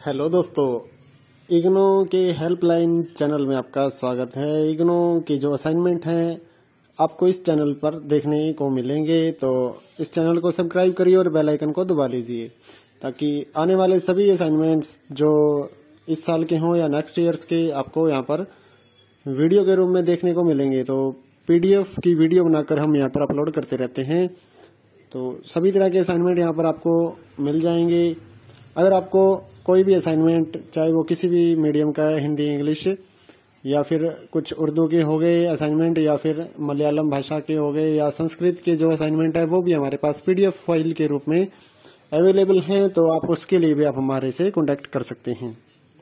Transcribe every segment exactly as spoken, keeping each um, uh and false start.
Hello दोस्तों, इग्नो के helpline channel में आपका स्वागत है। इग्नो के जो असाइनमेंट हैं आपको इस चैनल पर देखने को मिलेंगे, तो इस चैनल को सब्सक्राइब करिए और बेल आइकन को दबा लीजिए ताकि आने वाले सभी असाइनमेंट्स जो इस साल के हों या नेक्स्ट ईयर्स के आपको यहाँ पर वीडियो के रूप में देखने को मिलेंगे। तो पीडीएफ की वीडियो बनाकर हम यहाँ पर अपलोड करते रहते हैं, तो सभी तरह के असाइनमेंट यहाँ पर आपको मिल जाएंगे। अगर आपको कोई भी असाइनमेंट, चाहे वो किसी भी मीडियम का है, हिंदी, इंग्लिश या फिर कुछ उर्दू के हो गए असाइनमेंट, या फिर मलयालम भाषा के हो गए, या संस्कृत के जो असाइनमेंट है वो भी हमारे पास पीडीएफ फाइल के रूप में अवेलेबल हैं, तो आप उसके लिए भी आप हमारे से कॉन्टेक्ट कर सकते हैं।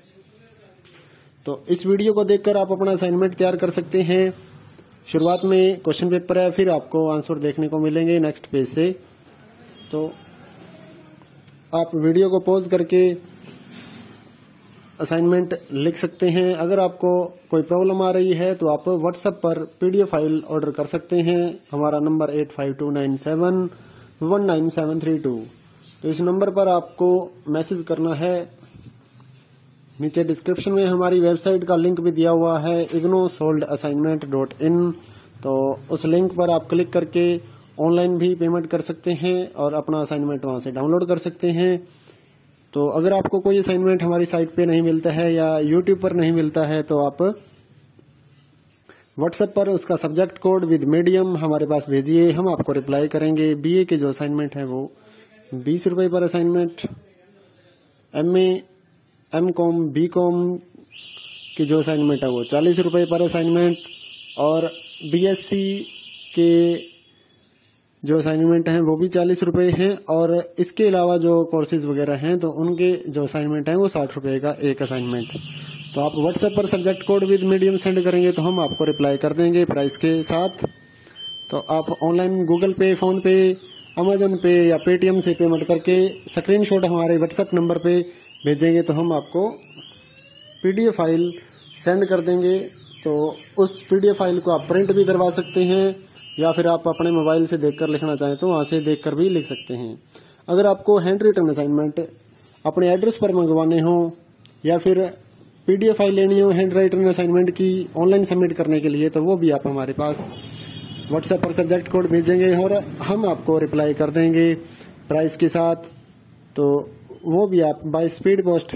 तो इस वीडियो को देखकर आप अपना असाइनमेंट तैयार कर सकते हैं। शुरुआत में क्वेश्चन पेपर है, फिर आपको आंसर देखने को मिलेंगे नेक्स्ट पेज से। तो आप वीडियो को पॉज करके असाइनमेंट लिख सकते हैं। अगर आपको कोई प्रॉब्लम आ रही है तो आप व्हाट्सएप पर पीडीएफ फाइल ऑर्डर कर सकते हैं। हमारा number eight five two nine seven one nine seven three two. तो इस नंबर पर आपको मैसेज करना है। नीचे डिस्क्रिप्शन में हमारी वेबसाइट का लिंक भी दिया हुआ है, IGNOU solved assignment dot in. तो उस लिंक पर आप क्लिक करके ऑनलाइन भी पेमेंट कर सकते हैं और अपना असाइनमेंट वहां से डाउनलोड कर सकते हैं। तो अगर आपको कोई असाइनमेंट हमारी साइट पे नहीं मिलता है या यूट्यूब पर नहीं मिलता है तो आप व्हाट्सएप पर उसका सब्जेक्ट कोड विद मीडियम हमारे पास भेजिए, हम आपको रिप्लाई करेंगे। बीए के जो असाइनमेंट है वो बीस रुपए पर assignment, MA, M com, B com की जो असाइनमेंट है वो चालीस रुपए पर असाइनमेंट, और बीएससी के जो असाइनमेंट हैं वो भी चालीस रुपए हैं। और इसके अलावा जो कोर्सेज वगैरह हैं तो उनके जो असाइनमेंट हैं वो साठ रुपए का एक असाइनमेंट। तो आप व्हाट्सएप पर subject code with medium send करेंगे तो हम आपको रिप्लाई कर देंगे प्राइस के साथ। तो आप online Google Pay, PhonePe, Amazon Pay या पेटीएम से पेमेंट करके स्क्रीनशॉट हमारे व्हाट्सएप नंबर पे भेजेंगे तो हम आपको पीडीएफ फाइल सेंड कर देंगे। तो उस पीडीएफ फाइल को आप प्रिंट भी करवा सकते हैं या फिर आप अपने मोबाइल से देखकर लिखना चाहें तो वहां से देखकर भी लिख सकते हैं। अगर आपको हैंड रिटन असाइनमेंट अपने एड्रेस पर मंगवाने हो या फिर पीडीएफ फाइल लेनी हो हैंड राइटन असाइनमेंट की ऑनलाइन सबमिट करने के लिए, तो वो भी आप हमारे पास व्हाट्सएप पर सब्जेक्ट कोड भेजेंगे और हम आपको रिप्लाई कर देंगे प्राइस के साथ। तो वो भी आप बाय स्पीड पोस्ट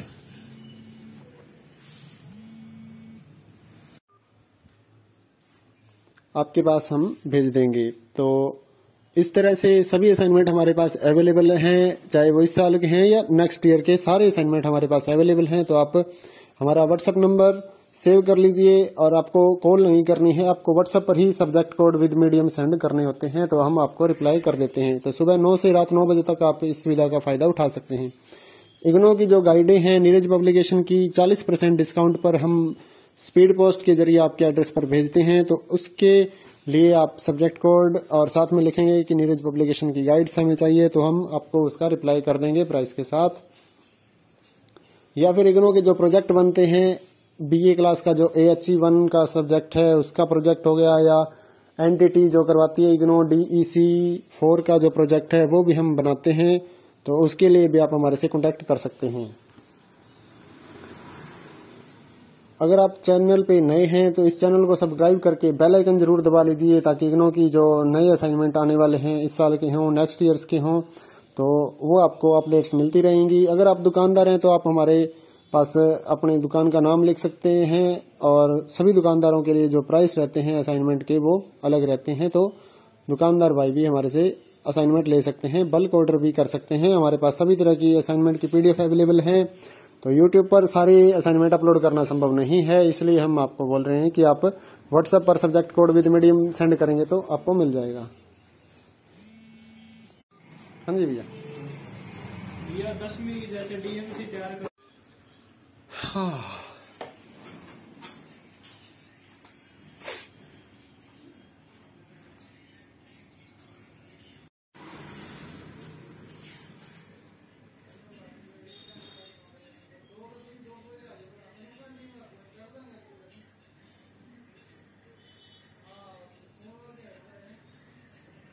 आपके पास हम भेज देंगे। तो इस तरह से सभी असाइनमेंट हमारे पास अवेलेबल हैं, चाहे वो इस साल के हैं या नेक्स्ट ईयर के, सारे असाइनमेंट हमारे पास अवेलेबल हैं। तो आप हमारा व्हाट्सएप नंबर सेव कर लीजिए और आपको कॉल नहीं करनी है, आपको व्हाट्सएप पर ही subject code with medium send करने होते हैं, तो हम आपको रिप्लाई कर देते हैं। तो सुबह नौ से रात नौ बजे तक आप इस सुविधा का फायदा उठा सकते हैं। इग्नो की जो गाइडें हैं नीरज पब्लिकेशन की, चालीस परसेंट डिस्काउंट पर हम स्पीड पोस्ट के जरिए आपके एड्रेस पर भेजते हैं। तो उसके लिए आप सब्जेक्ट कोड और साथ में लिखेंगे कि नीरज पब्लिकेशन की गाइड्स हमें चाहिए, तो हम आपको उसका रिप्लाई कर देंगे प्राइस के साथ। या फिर इग्नो के जो प्रोजेक्ट बनते हैं, बीए क्लास का जो एएचई वन का सब्जेक्ट है उसका प्रोजेक्ट हो गया, या एनटीटी जो करवाती है इग्नो डीईसी फोर का जो प्रोजेक्ट है वो भी हम बनाते हैं, तो उसके लिए भी आप हमारे से कॉन्टेक्ट कर सकते हैं। अगर आप चैनल पे नए हैं तो इस चैनल को सब्सक्राइब करके बेल आइकन जरूर दबा लीजिए ताकि इग्नो की जो नए असाइनमेंट आने वाले हैं इस साल के हों, नेक्स्ट ईयर्स के हों, तो वो आपको अपडेट्स मिलती रहेंगी। अगर आप दुकानदार हैं तो आप हमारे पास अपने दुकान का नाम लिख सकते हैं और सभी दुकानदारों के लिए जो प्राइस रहते हैं असाइनमेंट के वो अलग रहते हैं, तो दुकानदार भाई भी हमारे से असाइनमेंट ले सकते हैं, बल्क ऑर्डर भी कर सकते हैं। हमारे पास सभी तरह की असाइनमेंट की पीडीएफ अवेलेबल है। तो यूट्यूब पर सारे असाइनमेंट अपलोड करना संभव नहीं है, इसलिए हम आपको बोल रहे हैं कि आप व्हाट्सएप पर subject code with medium send करेंगे तो आपको मिल जाएगा। हाँ जी भैया, भैया दसवीं जैसे डीएमसी तैयार कर। हाँ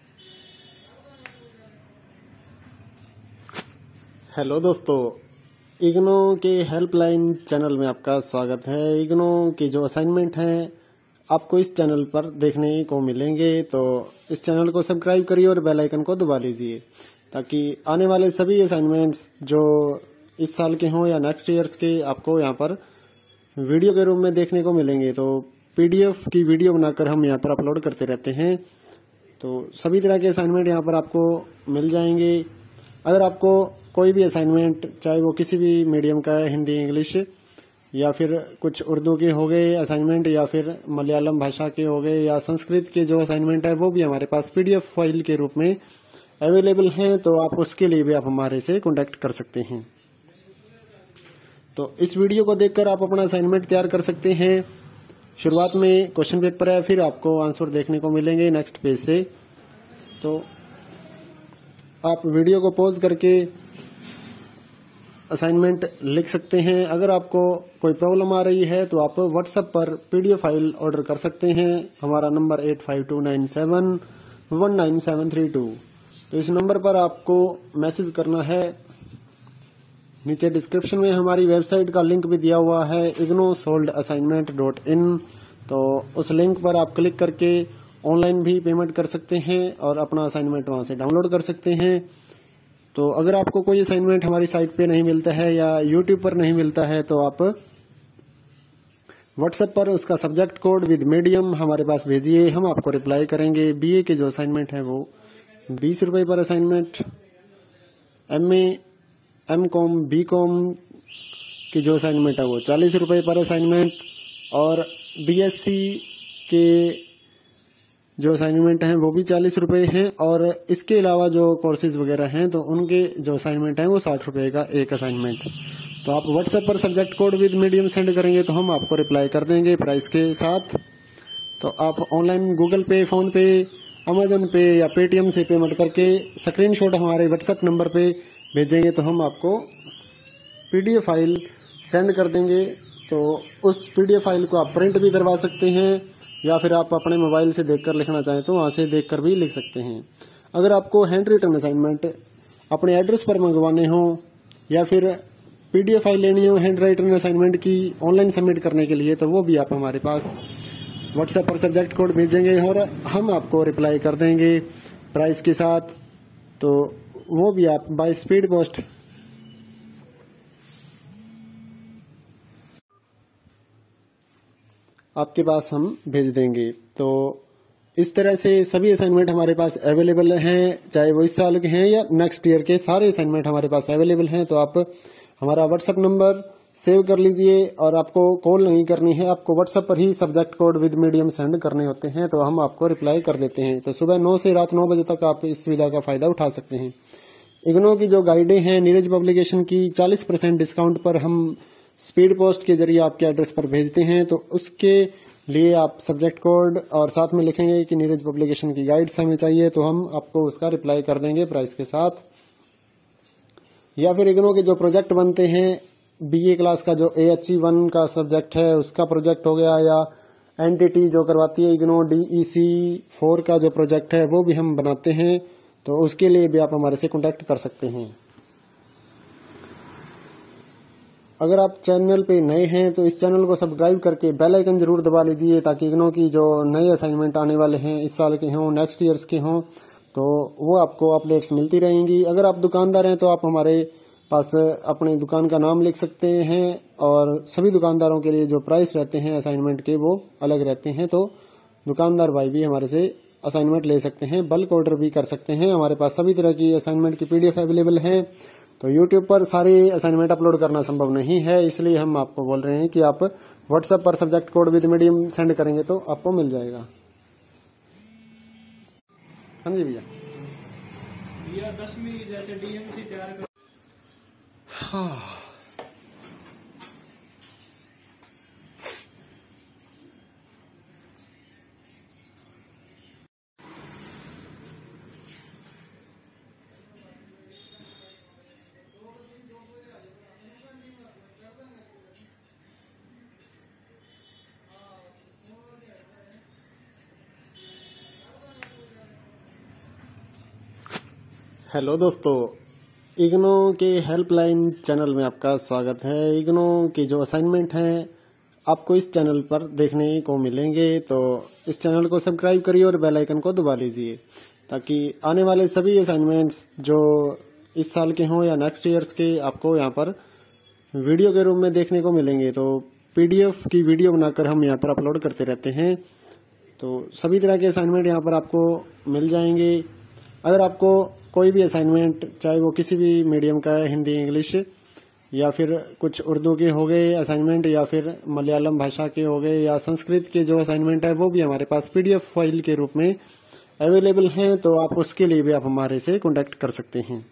हेलो दोस्तों, इग्नो के हेल्पलाइन चैनल में आपका स्वागत है। इग्नो के जो असाइनमेंट हैं आपको इस चैनल पर देखने को मिलेंगे, तो इस चैनल को सब्सक्राइब करिए और बेल आइकन को दबा लीजिए ताकि आने वाले सभी असाइनमेंट्स जो इस साल के हों या नेक्स्ट ईयर्स के आपको यहाँ पर वीडियो के रूप में देखने को मिलेंगे। तो पीडीएफ की वीडियो बनाकर हम यहाँ पर अपलोड करते रहते हैं, तो सभी तरह के असाइनमेंट यहाँ पर आपको मिल जाएंगे। अगर आपको कोई भी असाइनमेंट, चाहे वो किसी भी मीडियम का है, हिंदी, इंग्लिश या फिर कुछ उर्दू के हो गए असाइनमेंट या फिर मलयालम भाषा के हो गए या संस्कृत के जो असाइनमेंट है वो भी हमारे पास पीडीएफ फाइल के रूप में अवेलेबल हैं, तो आप उसके लिए भी आप हमारे से कॉन्टेक्ट कर सकते हैं। तो इस वीडियो को देखकर आप अपना असाइनमेंट तैयार कर सकते हैं। शुरुआत में क्वेश्चन पेपर है, फिर आपको आंसर देखने को मिलेंगे नेक्स्ट पेज से। तो आप वीडियो को पॉज करके असाइनमेंट लिख सकते हैं। अगर आपको कोई प्रॉब्लम आ रही है तो आप व्हाट्सएप पर पीडीएफ फाइल ऑर्डर कर सकते हैं। हमारा number eight five two nine seven one nine seven three two. तो इस नंबर पर आपको मैसेज करना है। नीचे डिस्क्रिप्शन में हमारी वेबसाइट का लिंक भी दिया हुआ है, IGNOU solved assignment dot in. तो उस लिंक पर आप क्लिक करके ऑनलाइन भी पेमेंट कर सकते हैं और अपना असाइनमेंट वहां से डाउनलोड कर सकते हैं। तो अगर आपको कोई असाइनमेंट हमारी साइट पे नहीं मिलता है या यूट्यूब पर नहीं मिलता है तो आप व्हाट्सएप पर उसका सब्जेक्ट कोड विद मीडियम हमारे पास भेजिए, हम आपको रिप्लाई करेंगे। बीए के जो असाइनमेंट है वो बीस रुपए पर assignment, MA, M com, B com की जो असाइनमेंट है वो चालीस रुपए पर असाइनमेंट, और बीएससी के जो असाइनमेंट हैं वो भी चालीस रुपए हैं, और इसके अलावा जो कोर्सेज वगैरह हैं तो उनके जो असाइनमेंट हैं वो साठ रुपए का एक असाइनमेंट। तो आप व्हाट्सएप पर subject code with medium send करेंगे तो हम आपको रिप्लाई कर देंगे प्राइस के साथ। तो आप online Google Pay, PhonePe, Amazon Pay या पेटीएम से पेमेंट करके स्क्रीनशॉट हमारे व्हाट्सएप नंबर पे भेजेंगे तो हम आपको पीडीएफ फाइल सेंड कर देंगे। तो उस पीडीएफ फाइल को आप प्रिंट भी करवा सकते हैं या फिर आप अपने मोबाइल से देखकर लिखना चाहें तो वहां से देखकर भी लिख सकते हैं। अगर आपको हैंड रिटन असाइनमेंट अपने एड्रेस पर मंगवाने हो या फिर पीडीएफ फाइल लेनी हो हैंड राइटन असाइनमेंट की ऑनलाइन सबमिट करने के लिए, तो वो भी आप हमारे पास व्हाट्सएप पर सब्जेक्ट कोड भेजेंगे और हम आपको रिप्लाई कर देंगे प्राइस के साथ। तो वो भी आप बाय स्पीड पोस्ट आपके पास हम भेज देंगे। तो इस तरह से सभी असाइनमेंट हमारे पास अवेलेबल हैं, चाहे वो इस साल के हैं या नेक्स्ट ईयर के, सारे असाइनमेंट हमारे पास अवेलेबल हैं। तो आप हमारा व्हाट्सएप नंबर सेव कर लीजिए और आपको कॉल नहीं करनी है, आपको व्हाट्सएप पर ही subject code with medium send करने होते हैं, तो हम आपको रिप्लाई कर देते हैं। तो सुबह नौ से रात नौ बजे तक आप इस सुविधा का फायदा उठा सकते हैं। इग्नो की जो गाइडें हैं नीरज पब्लिकेशन की, चालीस परसेंट डिस्काउंट पर हम स्पीड पोस्ट के जरिए आपके एड्रेस पर भेजते हैं। तो उसके लिए आप सब्जेक्ट कोड और साथ में लिखेंगे कि नीरज पब्लिकेशन की गाइड्स हमें चाहिए, तो हम आपको उसका रिप्लाई कर देंगे प्राइस के साथ। या फिर इग्नो के जो प्रोजेक्ट बनते हैं, बीए क्लास का जो एएचई वन का सब्जेक्ट है उसका प्रोजेक्ट हो गया, या एनटीटी जो करवाती है इग्नो डीईसी फोर का जो प्रोजेक्ट है वो भी हम बनाते हैं, तो उसके लिए भी आप हमारे से कॉन्टेक्ट कर सकते हैं। अगर आप चैनल पे नए हैं तो इस चैनल को सब्सक्राइब करके बेल आइकन जरूर दबा लीजिए ताकि इग्नो की जो नए असाइनमेंट आने वाले हैं इस साल के हों, नेक्स्ट ईयर्स के हों, तो वो आपको अपडेट्स मिलती रहेंगी। अगर आप दुकानदार हैं तो आप हमारे पास अपने दुकान का नाम लिख सकते हैं और सभी दुकानदारों के लिए जो प्राइस रहते हैं असाइनमेंट के वो अलग रहते हैं, तो दुकानदार भाई भी हमारे से असाइनमेंट ले सकते हैं, बल्क ऑर्डर भी कर सकते हैं। हमारे पास सभी तरह की असाइनमेंट की पीडीएफ अवेलेबल है। तो यूट्यूब पर सारे असाइनमेंट अपलोड करना संभव नहीं है, इसलिए हम आपको बोल रहे हैं कि आप व्हाट्सएप पर subject code with medium send करेंगे तो आपको मिल जाएगा। हाँ जी भैया। भैया दसवीं जैसे डीएमसी तैयार कर। हाँ। हेलो दोस्तों, इग्नो के हेल्पलाइन चैनल में आपका स्वागत है। इग्नो के जो असाइनमेंट हैं आपको इस चैनल पर देखने को मिलेंगे, तो इस चैनल को सब्सक्राइब करिए और बेल आइकन को दबा लीजिए ताकि आने वाले सभी असाइनमेंट्स जो इस साल के हों या नेक्स्ट ईयर्स के आपको यहाँ पर वीडियो के रूप में देखने को मिलेंगे। तो पीडीएफ की वीडियो बनाकर हम यहाँ पर अपलोड करते रहते हैं, तो सभी तरह के असाइनमेंट यहाँ पर आपको मिल जाएंगे। अगर आपको कोई भी असाइनमेंट, चाहे वो किसी भी मीडियम का है, हिंदी, इंग्लिश या फिर कुछ उर्दू के हो गए असाइनमेंट, या फिर मलयालम भाषा के हो गए, या संस्कृत के जो असाइनमेंट है वो भी हमारे पास पीडीएफ फाइल के रूप में अवेलेबल हैं, तो आप उसके लिए भी आप हमारे से कॉन्टेक्ट कर सकते हैं।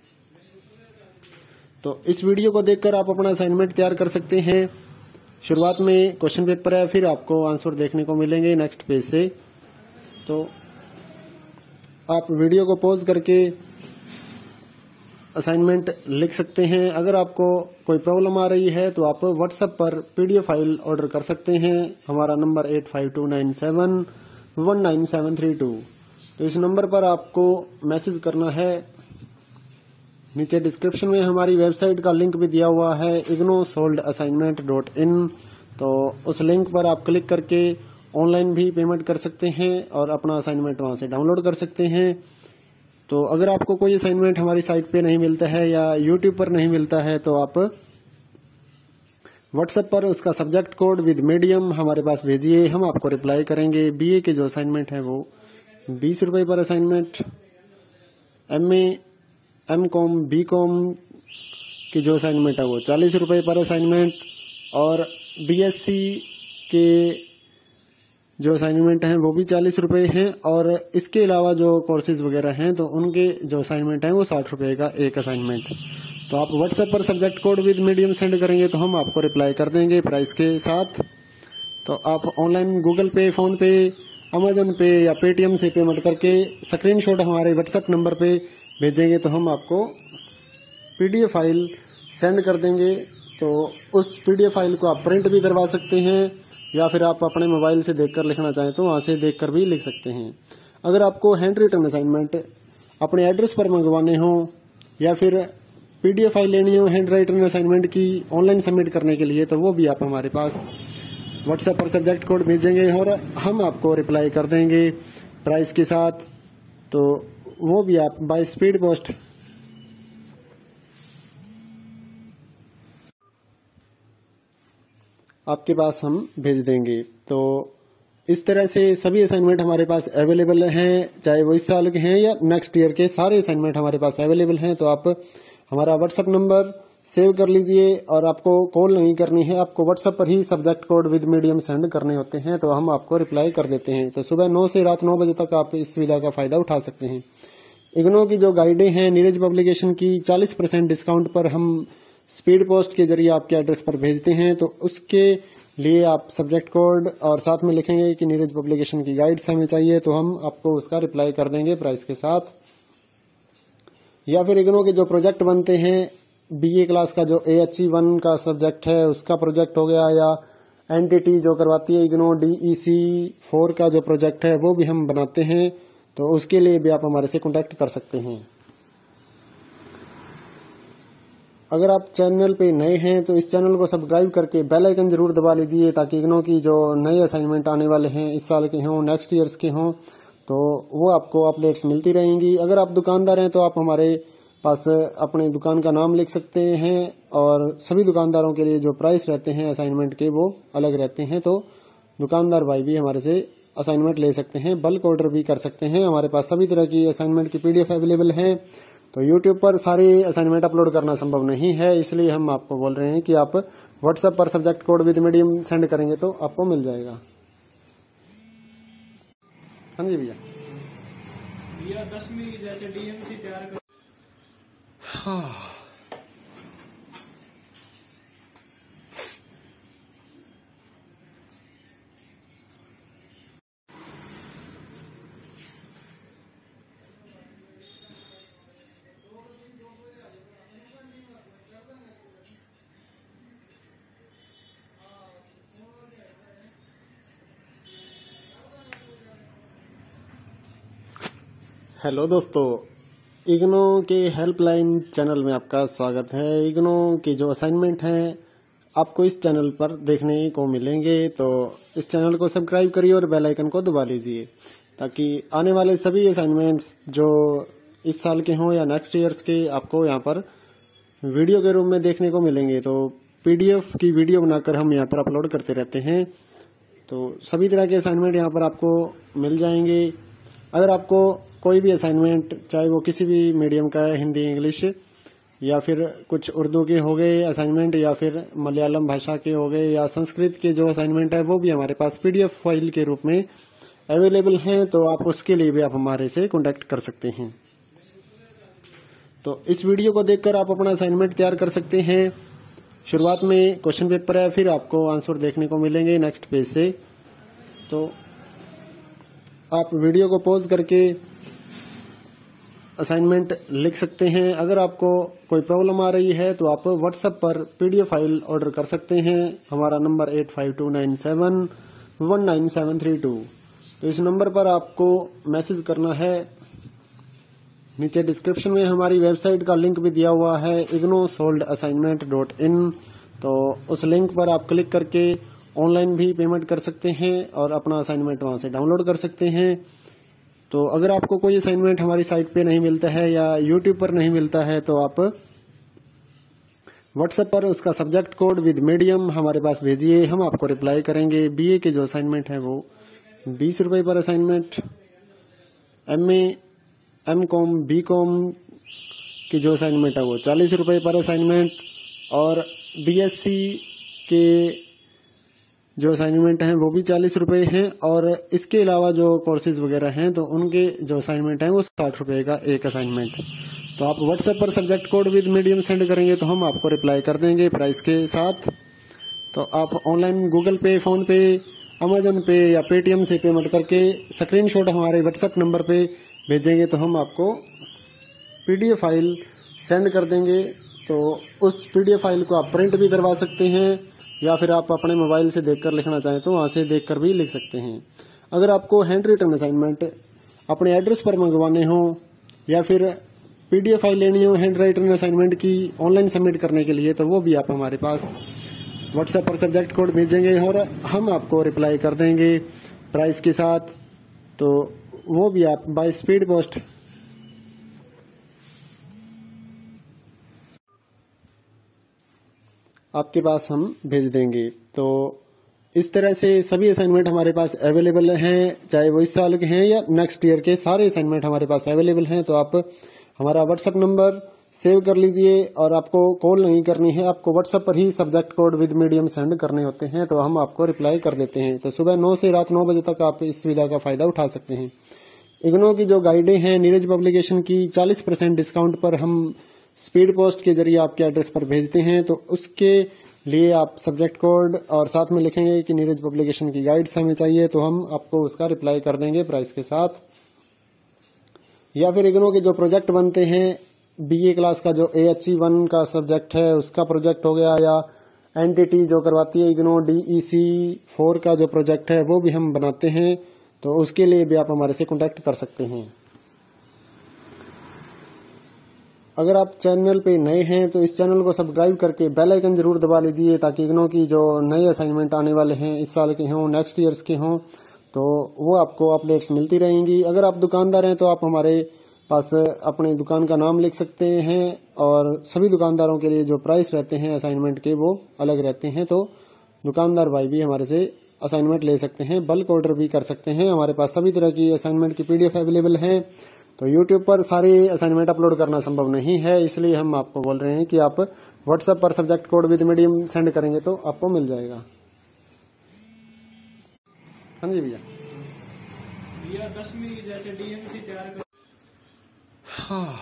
तो इस वीडियो को देखकर आप अपना असाइनमेंट तैयार कर सकते हैं। शुरुआत में क्वेश्चन पेपर है, फिर आपको आंसर देखने को मिलेंगे नेक्स्ट पेज से। तो आप वीडियो को पॉज करके असाइनमेंट लिख सकते हैं। अगर आपको कोई प्रॉब्लम आ रही है तो आप व्हाट्सएप पर पीडीएफ फाइल ऑर्डर कर सकते हैं। हमारा number eight five two nine seven one nine seven three two. तो इस नंबर पर आपको मैसेज करना है। नीचे डिस्क्रिप्शन में हमारी वेबसाइट का लिंक भी दिया हुआ है, IGNOU solved assignment dot in. तो उस लिंक पर आप क्लिक करके ऑनलाइन भी पेमेंट कर सकते हैं और अपना असाइनमेंट वहां से डाउनलोड कर सकते हैं। तो अगर आपको कोई असाइनमेंट हमारी साइट पे नहीं मिलता है या यूट्यूब पर नहीं मिलता है तो आप व्हाट्सएप पर उसका सब्जेक्ट कोड विद मीडियम हमारे पास भेजिए, हम आपको रिप्लाई करेंगे। बीए के जो असाइनमेंट है वो बीस रुपए पर assignment, MA, M com, B com की जो असाइनमेंट है वो चालीस रुपए पर असाइनमेंट, और बीएससी के जो असाइनमेंट हैं वो भी चालीस रुपए हैं, और इसके अलावा जो कोर्सेज वगैरह हैं तो उनके जो असाइनमेंट हैं वो साठ रुपए का एक असाइनमेंट। तो आप व्हाट्सएप पर subject code with medium send करेंगे तो हम आपको रिप्लाई कर देंगे प्राइस के साथ। तो आप online Google Pay, PhonePe, Amazon Pay या पेटीएम से पेमेंट करके स्क्रीनशॉट हमारे व्हाट्सएप नंबर पे भेजेंगे तो हम आपको पीडीएफ फाइल सेंड कर देंगे। तो उस पीडीएफ फाइल को आप प्रिंट भी करवा सकते हैं या फिर आप अपने मोबाइल से देखकर लिखना चाहें तो वहां से देखकर भी लिख सकते हैं। अगर आपको हैंड रिटन असाइनमेंट अपने एड्रेस पर मंगवाने हो या फिर पीडीएफ फाइल लेनी हो हैंड राइटन असाइनमेंट की ऑनलाइन सबमिट करने के लिए, तो वो भी आप हमारे पास व्हाट्सएप पर सब्जेक्ट कोड भेजेंगे और हम आपको रिप्लाई कर देंगे प्राइस के साथ। तो वो भी आप बाय स्पीड पोस्ट आपके पास हम भेज देंगे। तो इस तरह से सभी असाइनमेंट हमारे पास अवेलेबल हैं, चाहे वो इस साल के हैं या नेक्स्ट ईयर के, सारे असाइनमेंट हमारे पास अवेलेबल हैं। तो आप हमारा व्हाट्सएप नंबर सेव कर लीजिए और आपको कॉल नहीं करनी है, आपको व्हाट्सएप पर ही subject code with medium send करने होते हैं, तो हम आपको रिप्लाई कर देते हैं। तो सुबह नौ से रात नौ बजे तक आप इस सुविधा का फायदा उठा सकते हैं। इग्नो की जो गाइडें हैं नीरज पब्लिकेशन की, चालीस परसेंट डिस्काउंट पर हम स्पीड पोस्ट के जरिए आपके एड्रेस पर भेजते हैं। तो उसके लिए आप सब्जेक्ट कोड और साथ में लिखेंगे कि नीरज पब्लिकेशन की गाइड्स हमें चाहिए, तो हम आपको उसका रिप्लाई कर देंगे प्राइस के साथ। या फिर इग्नो के जो प्रोजेक्ट बनते हैं, बीए क्लास का जो एएचई वन का सब्जेक्ट है उसका प्रोजेक्ट हो गया, या एनटीटी जो करवाती है इग्नो डीईसी फोर का जो प्रोजेक्ट है वो भी हम बनाते हैं, तो उसके लिए भी आप हमारे से कॉन्टेक्ट कर सकते हैं। अगर आप चैनल पे नए हैं तो इस चैनल को सब्सक्राइब करके बेल आइकन जरूर दबा लीजिए ताकि इग्नो की जो नए असाइनमेंट आने वाले हैं इस साल के हों, नेक्स्ट ईयर्स के हों, तो वो आपको अपडेट्स मिलती रहेंगी। अगर आप दुकानदार हैं तो आप हमारे पास अपने दुकान का नाम लिख सकते हैं, और सभी दुकानदारों के लिए जो प्राइस रहते हैं असाइनमेंट के वो अलग रहते हैं। तो दुकानदार भाई भी हमारे से असाइनमेंट ले सकते हैं, बल्क ऑर्डर भी कर सकते हैं। हमारे पास सभी तरह की असाइनमेंट की पीडीएफ अवेलेबल है। तो यूट्यूब पर सारे असाइनमेंट अपलोड करना संभव नहीं है, इसलिए हम आपको बोल रहे हैं कि आप व्हाट्सएप पर subject code with medium send करेंगे तो आपको मिल जाएगा। हाँ जी भैया। भैया दसवीं जैसे डीएमसी तैयार कर। हाँ। हेलो दोस्तों, इग्नो के हेल्पलाइन चैनल में आपका स्वागत है। इग्नो के जो असाइनमेंट हैं आपको इस चैनल पर देखने को मिलेंगे, तो इस चैनल को सब्सक्राइब करिए और बेल आइकन को दबा लीजिए ताकि आने वाले सभी असाइनमेंट्स जो इस साल के हों या नेक्स्ट ईयर्स के आपको यहाँ पर वीडियो के रूप में देखने को मिलेंगे। तो पीडीएफ की वीडियो बनाकर हम यहाँ पर अपलोड करते रहते हैं, तो सभी तरह के असाइनमेंट यहाँ पर आपको मिल जाएंगे। अगर आपको कोई भी असाइनमेंट, चाहे वो किसी भी मीडियम का है, हिंदी, इंग्लिश या फिर कुछ उर्दू के हो गए असाइनमेंट या फिर मलयालम भाषा के हो गए या संस्कृत के जो असाइनमेंट है वो भी हमारे पास पीडीएफ फाइल के रूप में अवेलेबल हैं, तो आप उसके लिए भी आप हमारे से कॉन्टेक्ट कर सकते हैं। तो इस वीडियो को देखकर आप अपना असाइनमेंट तैयार कर सकते हैं। शुरुआत में क्वेश्चन पेपर है, फिर आपको आंसर देखने को मिलेंगे नेक्स्ट पेज से। तो आप वीडियो को पॉज करके असाइनमेंट लिख सकते हैं। अगर आपको कोई प्रॉब्लम आ रही है तो आप व्हाट्सएप पर पीडीएफ फाइल ऑर्डर कर सकते हैं। हमारा number eight five two nine seven one nine seven three two. तो इस नंबर पर आपको मैसेज करना है। नीचे डिस्क्रिप्शन में हमारी वेबसाइट का लिंक भी दिया हुआ है, IGNOU solved assignment dot in. तो उस लिंक पर आप क्लिक करके ऑनलाइन भी पेमेंट कर सकते हैं और अपना असाइनमेंट वहां से डाउनलोड कर सकते हैं। तो अगर आपको कोई असाइनमेंट हमारी साइट पे नहीं मिलता है या यूट्यूब पर नहीं मिलता है तो आप व्हाट्सएप पर उसका सब्जेक्ट कोड विद मीडियम हमारे पास भेजिए, हम आपको रिप्लाई करेंगे। बीए के जो असाइनमेंट है वो बीस रुपए पर assignment, MA, M com, B com की जो असाइनमेंट है वो चालीस रुपए पर असाइनमेंट, और बीएससी के जो असाइनमेंट हैं वो भी चालीस रुपए हैं, और इसके अलावा जो कोर्सेज वगैरह हैं तो उनके जो असाइनमेंट हैं वो साठ रुपए का एक असाइनमेंट। तो आप व्हाट्सएप पर subject code with medium send करेंगे तो हम आपको रिप्लाई कर देंगे प्राइस के साथ। तो आप online Google Pay, PhonePe, Amazon Pay या पेटीएम से पेमेंट करके स्क्रीनशॉट हमारे व्हाट्सएप नंबर पे भेजेंगे तो हम आपको पीडीएफ फाइल सेंड कर देंगे। तो उस पीडीएफ फाइल को आप प्रिंट भी करवा सकते हैं या फिर आप अपने मोबाइल से देखकर लिखना चाहें तो वहां से देखकर भी लिख सकते हैं। अगर आपको हैंड रिटन असाइनमेंट अपने एड्रेस पर मंगवाने हो या फिर पीडीएफ फाइल लेनी हो हैंड राइटन असाइनमेंट की ऑनलाइन सबमिट करने के लिए, तो वो भी आप हमारे पास व्हाट्सएप पर सब्जेक्ट कोड भेजेंगे और हम आपको रिप्लाई कर देंगे प्राइस के साथ। तो वो भी आप बाय स्पीड पोस्ट आपके पास हम भेज देंगे। तो इस तरह से सभी असाइनमेंट हमारे पास अवेलेबल हैं, चाहे वो इस साल के हैं या नेक्स्ट ईयर के, सारे असाइनमेंट हमारे पास अवेलेबल हैं। तो आप हमारा व्हाट्सएप नंबर सेव कर लीजिए और आपको कॉल नहीं करनी है, आपको व्हाट्सएप पर ही subject code with medium send करने होते हैं, तो हम आपको रिप्लाई कर देते हैं। तो सुबह नौ से रात नौ बजे तक आप इस सुविधा का फायदा उठा सकते हैं। इग्नो की जो गाइडें हैं नीरज पब्लिकेशन की, चालीस परसेंट डिस्काउंट पर हम स्पीड पोस्ट के जरिए आपके एड्रेस पर भेजते हैं। तो उसके लिए आप सब्जेक्ट कोड और साथ में लिखेंगे कि नीरज पब्लिकेशन की गाइड्स हमें चाहिए, तो हम आपको उसका रिप्लाई कर देंगे प्राइस के साथ। या फिर इग्नो के जो प्रोजेक्ट बनते हैं, बीए क्लास का जो एएचई वन का सब्जेक्ट है उसका प्रोजेक्ट हो गया, या एनटीटी जो करवाती है इग्नो डीईसी फोर का जो प्रोजेक्ट है वो भी हम बनाते हैं, तो उसके लिए भी आप हमारे से कॉन्टेक्ट कर सकते हैं। अगर आप चैनल पे नए हैं तो इस चैनल को सब्सक्राइब करके बेल आइकन जरूर दबा लीजिए ताकि इग्नो की जो नए असाइनमेंट आने वाले हैं इस साल के हों, नेक्स्ट ईयर्स के हों, तो वो आपको अपडेट्स मिलती रहेंगी। अगर आप दुकानदार हैं तो आप हमारे पास अपने दुकान का नाम लिख सकते हैं और सभी दुकानदारों के लिए जो प्राइस रहते हैं असाइनमेंट के वो अलग रहते हैं, तो दुकानदार भाई भी हमारे से असाइनमेंट ले सकते हैं, बल्क ऑर्डर भी कर सकते हैं। हमारे पास सभी तरह की असाइनमेंट की पीडीएफ अवेलेबल है। तो यूट्यूब पर सारे असाइनमेंट अपलोड करना संभव नहीं है, इसलिए हम आपको बोल रहे हैं कि आप व्हाट्सएप पर subject code with medium send करेंगे तो आपको मिल जाएगा। हाँ जी भैया। भैया दसवीं जैसे डीएमसी तैयार कर। हाँ,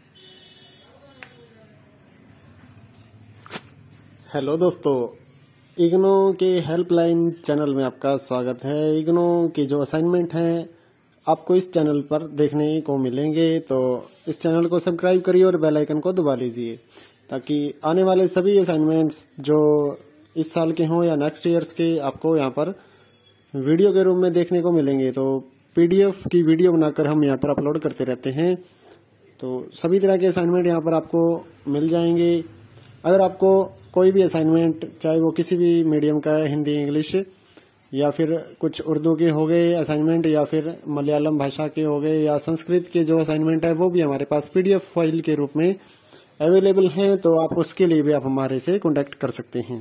हेलो दोस्तों, इग्नो के हेल्पलाइन चैनल में आपका स्वागत है। इग्नो के जो असाइनमेंट हैं आपको इस चैनल पर देखने को मिलेंगे, तो इस चैनल को सब्सक्राइब करिए और बेल आइकन को दबा लीजिए ताकि आने वाले सभी असाइनमेंट्स जो इस साल के हों या नेक्स्ट ईयर्स के आपको यहाँ पर वीडियो के रूप में देखने को मिलेंगे। तो पीडीएफ की वीडियो बनाकर हम यहाँ पर अपलोड करते रहते हैं, तो सभी तरह के असाइनमेंट यहाँ पर आपको मिल जाएंगे। अगर आपको कोई भी असाइनमेंट, चाहे वो किसी भी मीडियम का है, हिंदी, इंग्लिश या फिर कुछ उर्दू के हो गए असाइनमेंट या फिर मलयालम भाषा के हो गए या संस्कृत के जो असाइनमेंट है वो भी हमारे पास पीडीएफ फाइल के रूप में अवेलेबल हैं, तो आप उसके लिए भी आप हमारे से कॉन्टेक्ट कर सकते हैं।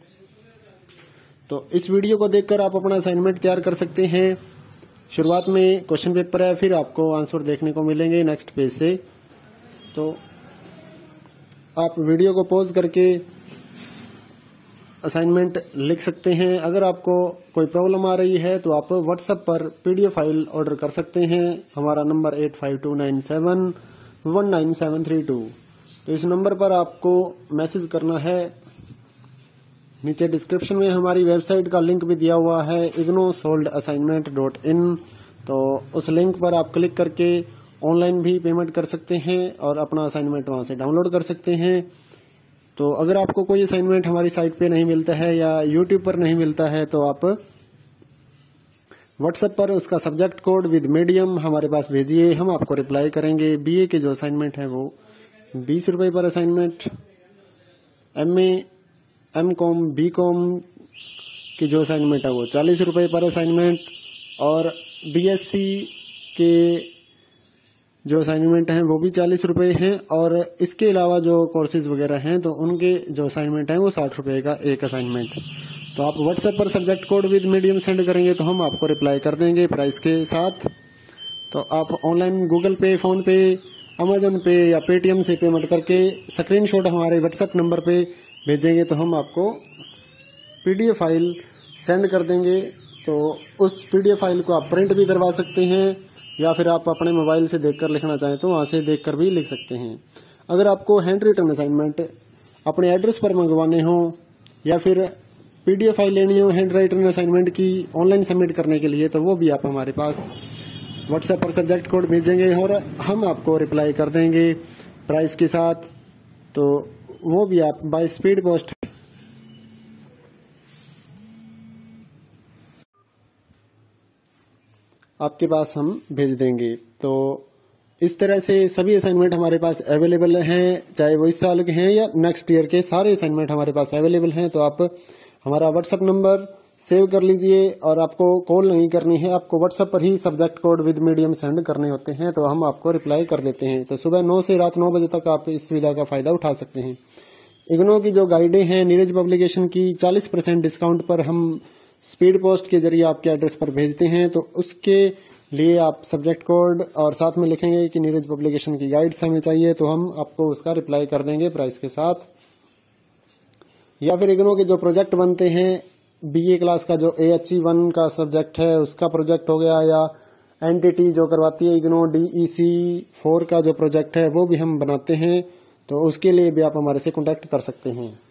तो इस वीडियो को देखकर आप अपना असाइनमेंट तैयार कर सकते हैं। शुरुआत में क्वेश्चन पेपर है, फिर आपको आंसर देखने को मिलेंगे नेक्स्ट पेज से। तो आप वीडियो को पॉज करके असाइनमेंट लिख सकते हैं। अगर आपको कोई प्रॉब्लम आ रही है तो आप व्हाट्सएप पर पीडीएफ फाइल ऑर्डर कर सकते हैं। हमारा number eight five two nine seven one nine seven three two. तो इस नंबर पर आपको मैसेज करना है। नीचे डिस्क्रिप्शन में हमारी वेबसाइट का लिंक भी दिया हुआ है, IGNOU solved assignment dot in. तो उस लिंक पर आप क्लिक करके ऑनलाइन भी पेमेंट कर सकते हैं और अपना असाइनमेंट वहां से डाउनलोड कर सकते हैं। तो अगर आपको कोई असाइनमेंट हमारी साइट पे नहीं मिलता है या यूट्यूब पर नहीं मिलता है तो आप व्हाट्सएप पर उसका सब्जेक्ट कोड विद मीडियम हमारे पास भेजिए, हम आपको रिप्लाई करेंगे। बीए के जो असाइनमेंट है वो बीस रुपए पर assignment, MA, M com, B com की जो असाइनमेंट है वो चालीस रुपए पर असाइनमेंट, और बीएससी के जो असाइनमेंट हैं वो भी चालीस रुपए हैं, और इसके अलावा जो कोर्सेज वगैरह हैं तो उनके जो असाइनमेंट हैं वो साठ रुपए का एक असाइनमेंट। तो आप व्हाट्सएप पर subject code with medium send करेंगे तो हम आपको रिप्लाई कर देंगे प्राइस के साथ। तो आप online Google Pay, PhonePe, Amazon Pay या पेटीएम से पेमेंट करके स्क्रीनशॉट हमारे व्हाट्सएप नंबर पे भेजेंगे तो हम आपको पीडीएफ फाइल सेंड कर देंगे। तो उस पीडीएफ फाइल को आप प्रिंट भी करवा सकते हैं या फिर आप अपने मोबाइल से देखकर लिखना चाहें तो वहां से देखकर भी लिख सकते हैं। अगर आपको हैंड रिटन असाइनमेंट अपने एड्रेस पर मंगवाने हो या फिर पीडीएफ फाइल लेनी हो हैंड राइटन असाइनमेंट की ऑनलाइन सबमिट करने के लिए, तो वो भी आप हमारे पास व्हाट्सएप पर सब्जेक्ट कोड भेजेंगे और हम आपको रिप्लाई कर देंगे प्राइस के साथ। तो वो भी आप बाय स्पीड पोस्ट आपके पास हम भेज देंगे। तो इस तरह से सभी असाइनमेंट हमारे पास अवेलेबल हैं, चाहे वो इस साल के हैं या नेक्स्ट ईयर के, सारे असाइनमेंट हमारे पास अवेलेबल हैं। तो आप हमारा व्हाट्सएप नंबर सेव कर लीजिए और आपको कॉल नहीं करनी है, आपको व्हाट्सएप पर ही subject code with medium send करने होते हैं, तो हम आपको रिप्लाई कर देते हैं। तो सुबह नौ से रात नौ बजे तक आप इस सुविधा का फायदा उठा सकते हैं। इग्नो की जो गाइडें हैं नीरज पब्लिकेशन की, चालीस परसेंट डिस्काउंट पर हम स्पीड पोस्ट के जरिए आपके एड्रेस पर भेजते हैं। तो उसके लिए आप सब्जेक्ट कोड और साथ में लिखेंगे कि नीरज पब्लिकेशन की गाइड्स हमें चाहिए, तो हम आपको उसका रिप्लाई कर देंगे प्राइस के साथ। या फिर इग्नो के जो प्रोजेक्ट बनते हैं, बीए क्लास का जो एएचई वन का सब्जेक्ट है उसका प्रोजेक्ट हो गया, या एनटीटी जो करवाती है इग्नो डीईसी फोर का जो प्रोजेक्ट है वो भी हम बनाते हैं, तो उसके लिए भी आप हमारे से कॉन्टेक्ट कर सकते हैं।